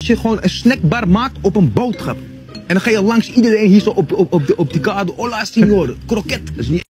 Als je gewoon een snackbar maakt op een boodschap. En dan ga je langs iedereen hier zo op die kade. Hola, signor. Kroket. Dat is niet